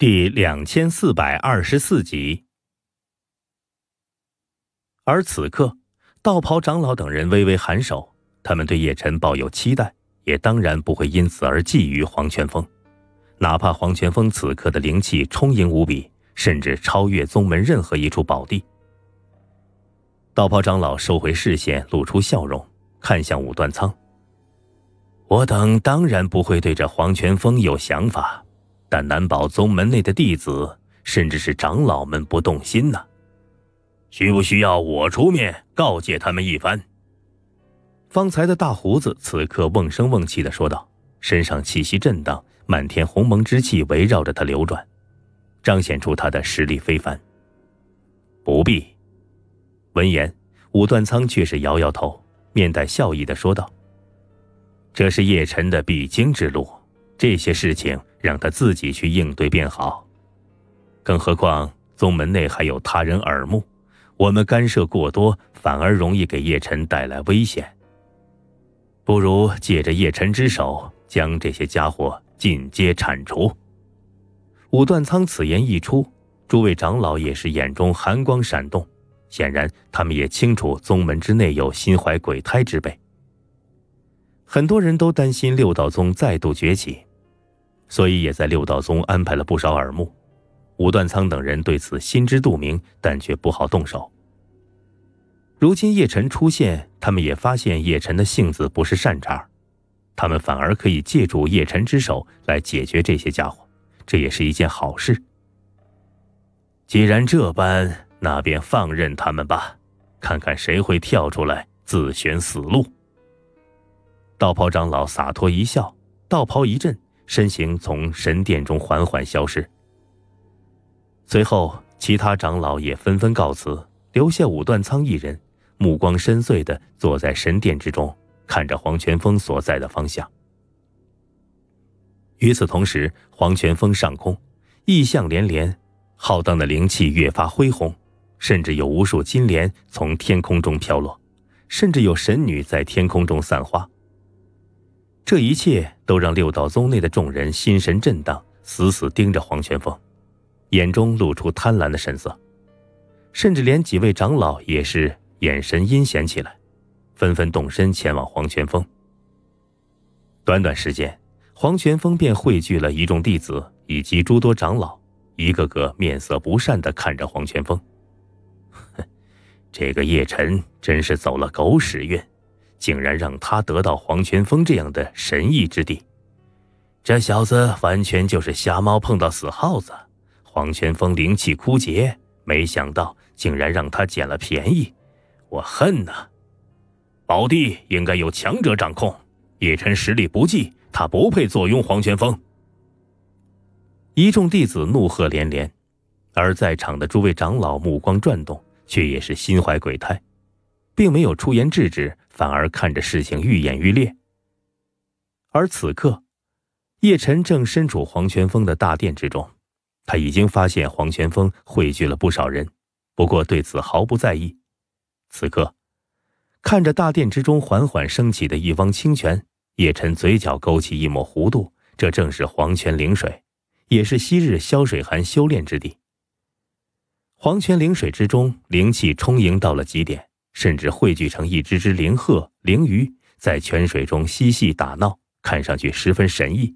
第2424集。而此刻，道袍长老等人微微颔首，他们对叶晨抱有期待，也当然不会因此而觊觎黄泉峰。哪怕黄泉峰此刻的灵气充盈无比，甚至超越宗门任何一处宝地。道袍长老收回视线，露出笑容，看向武断苍。我等当然不会对这黄泉峰有想法，但难保宗门内的弟子，甚至是长老们不动心呢。需不需要我出面告诫他们一番？方才的大胡子此刻瓮声瓮气地说道，身上气息震荡，漫天鸿蒙之气围绕着他流转，彰显出他的实力非凡。不必。闻言，武断苍却是摇摇头，面带笑意地说道，这是叶晨的必经之路，这些事情让他自己去应对便好。更何况宗门内还有他人耳目，我们干涉过多，反而容易给叶晨带来危险。不如借着叶晨之手，将这些家伙尽皆铲除。武断苍此言一出，诸位长老也是眼中寒光闪动，显然他们也清楚宗门之内有心怀鬼胎之辈。很多人都担心六道宗再度崛起，所以也在六道宗安排了不少耳目。武断苍等人对此心知肚明，但却不好动手。如今叶晨出现，他们也发现叶晨的性子不是善茬，他们反而可以借助叶晨之手来解决这些家伙，这也是一件好事。既然这般，那便放任他们吧，看看谁会跳出来自寻死路。道袍长老洒脱一笑，道袍一震，身形从神殿中缓缓消失。随后其他长老也纷纷告辞，留下武断苍一人，目光深邃地坐在神殿之中，看着黄泉峰所在的方向。与此同时，黄泉峰上空异象连连，浩荡的灵气越发恢宏，甚至有无数金莲从天空中飘落，甚至有神女在天空中散花。这一切都让六道宗内的众人心神震荡，死死盯着黄泉峰，眼中露出贪婪的神色，甚至连几位长老也是眼神阴险起来，纷纷动身前往黄泉峰。短短时间，黄泉峰便汇聚了一众弟子以及诸多长老，一个个面色不善地看着黄泉峰。这个叶晨真是走了狗屎运，竟然让他得到黄泉峰这样的神异之地。这小子完全就是瞎猫碰到死耗子，黄泉峰灵气枯竭，没想到竟然让他捡了便宜，我恨呐！宝地应该由强者掌控，叶晨实力不济，他不配坐拥黄泉峰。一众弟子怒喝连连，而在场的诸位长老目光转动，却也是心怀鬼胎，并没有出言制止，反而看着事情愈演愈烈。而此刻，叶晨正身处黄泉峰的大殿之中，他已经发现黄泉峰汇聚了不少人，不过对此毫不在意。此刻，看着大殿之中缓缓升起的一汪清泉，叶晨嘴角勾起一抹弧度，这正是黄泉灵水，也是昔日萧水寒修炼之地。黄泉灵水之中，灵气充盈到了极点，甚至汇聚成一只只灵鹤、灵鱼，在泉水中嬉戏打闹，看上去十分神异。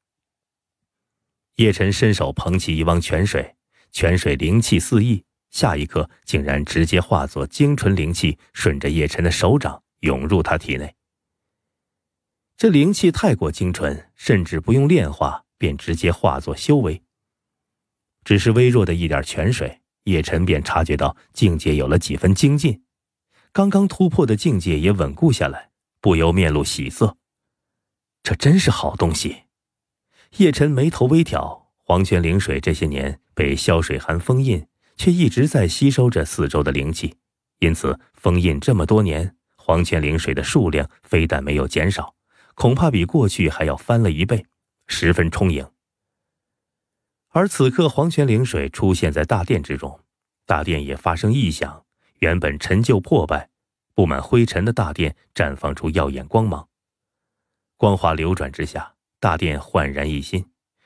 叶晨伸手捧起一汪泉水，泉水灵气四溢，下一刻竟然直接化作精纯灵气，顺着叶晨的手掌涌入他体内。这灵气太过精纯，甚至不用炼化，便直接化作修为。只是微弱的一点泉水，叶晨便察觉到境界有了几分精进，刚刚突破的境界也稳固下来，不由面露喜色。这真是好东西。叶晨眉头微挑，黄泉灵水这些年被萧水寒封印，却一直在吸收着四周的灵气，因此封印这么多年，黄泉灵水的数量非但没有减少，恐怕比过去还要翻了1倍，十分充盈。而此刻黄泉灵水出现在大殿之中，大殿也发生异象，原本陈旧破败、布满灰尘的大殿绽放出耀眼光芒。光华流转之下，大殿焕然一新，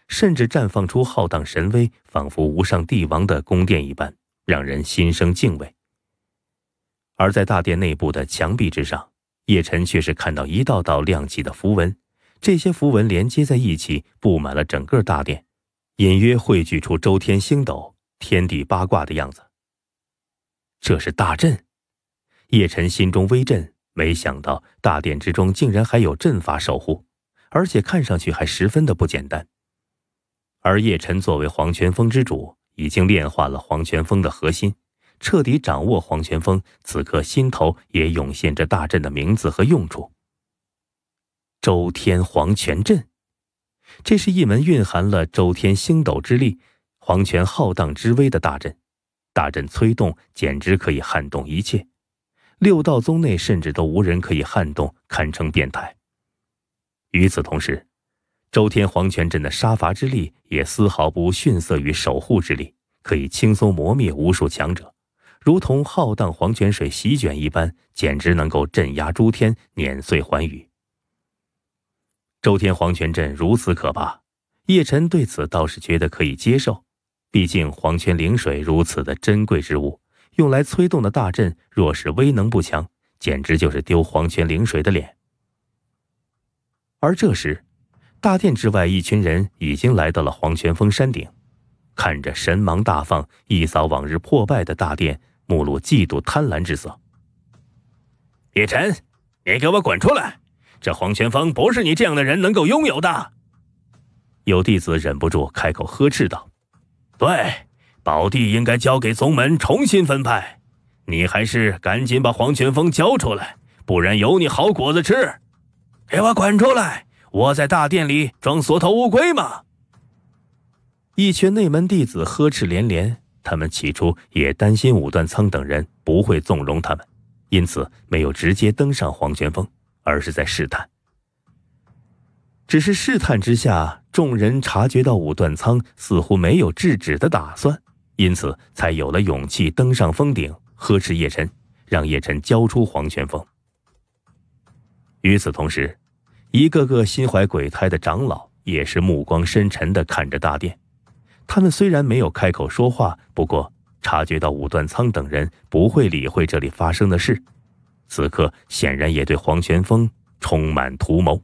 甚至绽放出浩荡神威，仿佛无上帝王的宫殿一般，让人心生敬畏。而在大殿内部的墙壁之上，叶晨却是看到一道道亮起的符文，这些符文连接在一起，布满了整个大殿，隐约汇聚出周天星斗、天地八卦的样子。这是大阵。叶晨心中微震，没想到大殿之中竟然还有阵法守护，而且看上去还十分的不简单。而叶晨作为黄泉峰之主，已经炼化了黄泉峰的核心，彻底掌握黄泉峰，此刻心头也涌现着大阵的名字和用处。周天黄泉阵，这是一门蕴含了周天星斗之力、黄泉浩荡之威的大阵。大阵催动，简直可以撼动一切，六道宗内甚至都无人可以撼动，堪称变态。与此同时，周天黄泉阵的杀伐之力也丝毫不逊色于守护之力，可以轻松磨灭无数强者，如同浩荡黄泉水席卷一般，简直能够镇压诸天，碾碎寰宇。周天黄泉阵如此可怕，叶晨对此倒是觉得可以接受，毕竟黄泉灵水如此的珍贵之物，用来催动的大阵若是威能不强，简直就是丢黄泉灵水的脸。而这时，大殿之外一群人已经来到了黄泉峰山顶，看着神芒大放、一扫往日破败的大殿，目露嫉妒贪婪之色。叶晨，你给我滚出来！这黄泉峰不是你这样的人能够拥有的。有弟子忍不住开口呵斥道：对，宝地应该交给宗门重新分派，你还是赶紧把黄泉峰交出来，不然有你好果子吃。给我滚出来！我在大殿里装缩头乌龟吗？一群内门弟子呵斥连连，他们起初也担心武断苍等人不会纵容他们，因此没有直接登上黄泉峰，而是在试探。只是试探之下，众人察觉到武断苍似乎没有制止的打算，因此才有了勇气登上峰顶，呵斥叶晨，让叶晨交出黄泉峰。与此同时，一个个心怀鬼胎的长老也是目光深沉地看着大殿。他们虽然没有开口说话，不过察觉到武断苍等人不会理会这里发生的事，此刻显然也对黄泉峰充满图谋。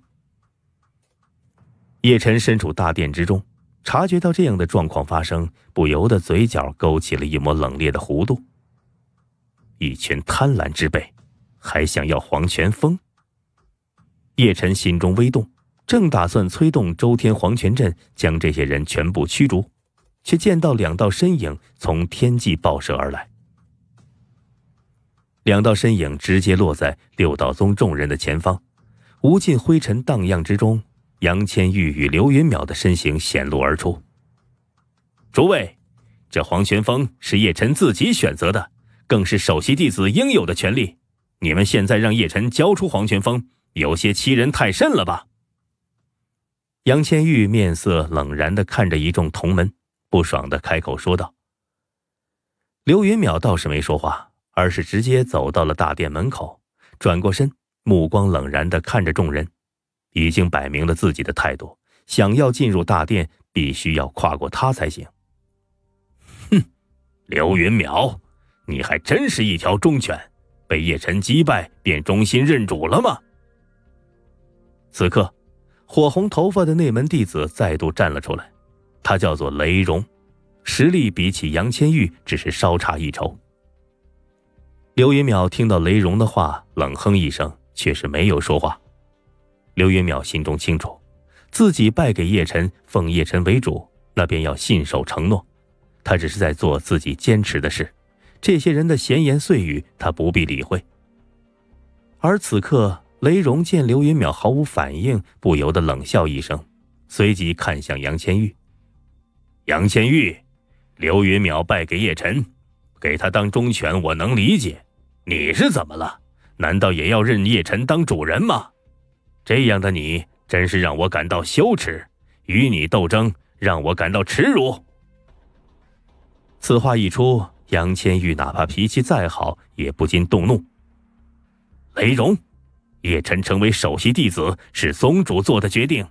叶晨身处大殿之中，察觉到这样的状况发生，不由得嘴角勾起了一抹冷冽的弧度。一群贪婪之辈，还想要黄泉峰？叶晨心中微动，正打算催动周天黄泉阵将这些人全部驱逐，却见到两道身影从天际爆射而来。两道身影直接落在六道宗众人的前方，无尽灰尘荡漾之中，杨千玉与刘云淼的身形显露而出。诸位，这黄泉峰是叶晨自己选择的，更是首席弟子应有的权利，你们现在让叶晨交出黄泉峰，有些欺人太甚了吧？杨千玉面色冷然地看着一众同门，不爽地开口说道。刘云淼倒是没说话，而是直接走到了大殿门口，转过身，目光冷然地看着众人，已经摆明了自己的态度，想要进入大殿，必须要跨过他才行。哼，刘云淼，你还真是一条忠犬，被叶晨击败便忠心认主了吗？此刻，火红头发的内门弟子再度站了出来，他叫做雷荣，实力比起杨千玉只是稍差一筹。刘云淼听到雷荣的话，冷哼一声，却是没有说话。刘云淼心中清楚，自己败给叶晨，奉叶晨为主，那便要信守承诺。他只是在做自己坚持的事，这些人的闲言碎语他不必理会。而此刻雷荣见刘云淼毫无反应，不由得冷笑一声，随即看向杨千玉。杨千玉，刘云淼败给叶晨，给他当忠犬我能理解，你是怎么了？难道也要认叶晨当主人吗？这样的你真是让我感到羞耻，与你斗争让我感到耻辱。此话一出，杨千玉哪怕脾气再好，也不禁动怒。雷荣，叶晨成为首席弟子是宗主做的决定，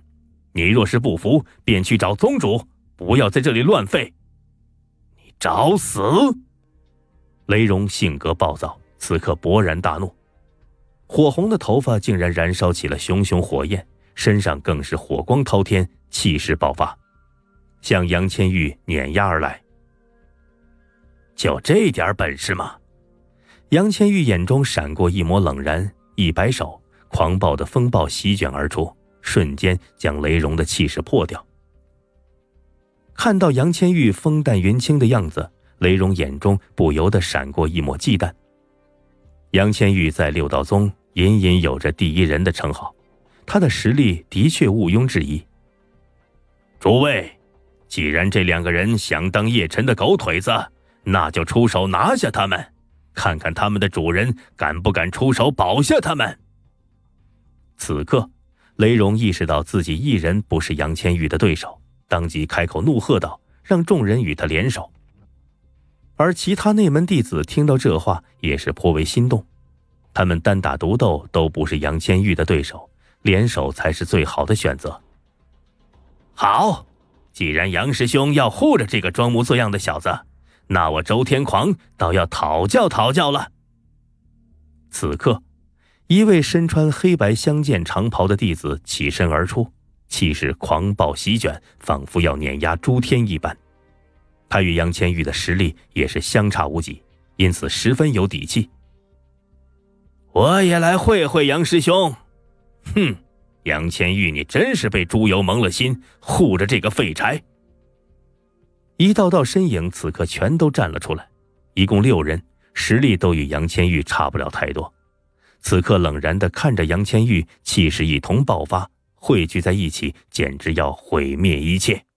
你若是不服，便去找宗主，不要在这里乱吠。你找死！雷荣性格暴躁，此刻勃然大怒，火红的头发竟然燃烧起了熊熊火焰，身上更是火光滔天，气势爆发，向杨千玉碾压而来。就这点本事吗？杨千玉眼中闪过一抹冷然，一摆手，狂暴的风暴席卷而出，瞬间将雷荣的气势破掉。看到杨千玉风淡云轻的样子，雷荣眼中不由得闪过一抹忌惮。杨千玉在六道宗隐隐有着第一人的称号，他的实力的确毋庸置疑。诸位，既然这两个人想当叶辰的狗腿子，那就出手拿下他们，看看他们的主人敢不敢出手保下他们。此刻雷荣意识到自己一人不是杨千玉的对手，当即开口怒喝道，让众人与他联手。而其他内门弟子听到这话也是颇为心动，他们单打独斗都不是杨千玉的对手，联手才是最好的选择。好，既然杨师兄要护着这个装模作样的小子，那我周天狂倒要讨教讨教了。此刻一位身穿黑白相间长袍的弟子起身而出，气势狂暴席卷，仿佛要碾压诸天一般。他与杨千玉的实力也是相差无几，因此十分有底气。我也来会会杨师兄。哼，杨千玉你真是被猪油蒙了心，护着这个废柴。一道道身影此刻全都站了出来，一共6人，实力都与杨千玉差不了太多。此刻冷然地看着杨千玉，气势一同爆发，汇聚在一起，简直要毁灭一切。